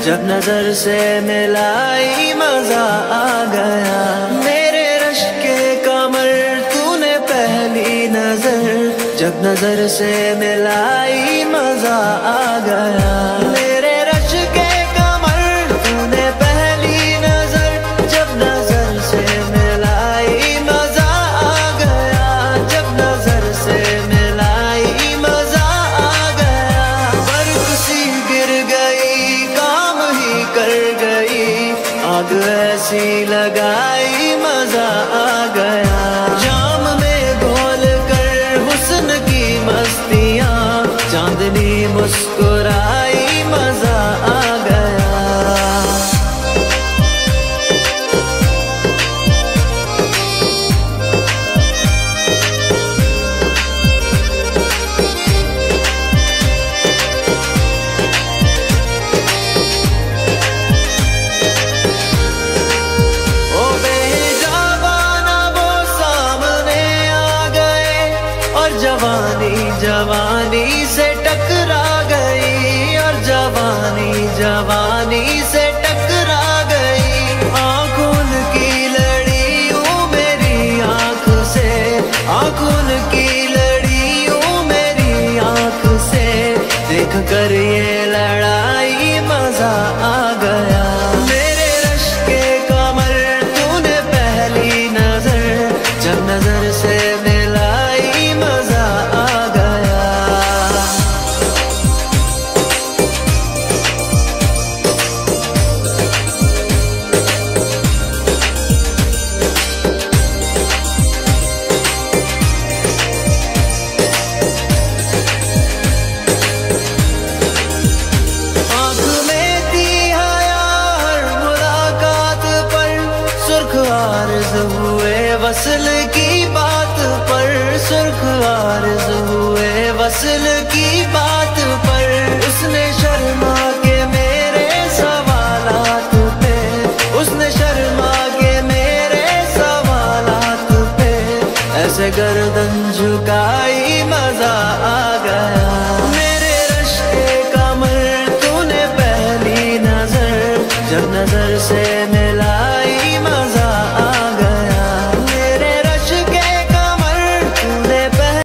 जब नजर से मिलाई मजा आ गया। मेरे रश के कमर तूने पहली नजर, जब नजर से मिलाई मजा आ गया। मेरे रश के कमर तूने पहली नजर, जब नजर से मिलाई मजा आ गया। जब नजर से मिलाई मजा आ गया। बर्फ सी गिर गई, काम ही कर गई, आग ऐसी लगाई मजा आ गया। जाम में घोल कर हुस्न की मस्तियाँ, चांदनी मुस्कुराई मजा आ गया। ओ बेजाबाना वो सामने आ गए, और जवानी जवानी से टकरा गई, और जवानी जवानी से टकरा गई। आंखों की लड़ियों मेरी आंख से, आंखों की लड़ियों मेरी आंख से, देख कर ये लड़ाई मजा आ गया। मेरे रश के कमर तूने पहली नजर, जब नजर से मिलाई मजा आ गया। आँख में थी हया हर मुलाकात पर, सुर्ख आर्ज़ हुए वसल की बात पर, सुर्ख आर्ज़ हुए वसल की बात पर। उसने शर्मा के मेरे सवालात पे, उसने शर्मा के मेरे सवालात पे, ऐसे गर्दन झुकाई मजा आ गया। मेरे रश के कमर तूने पहली नजर, जब नजर से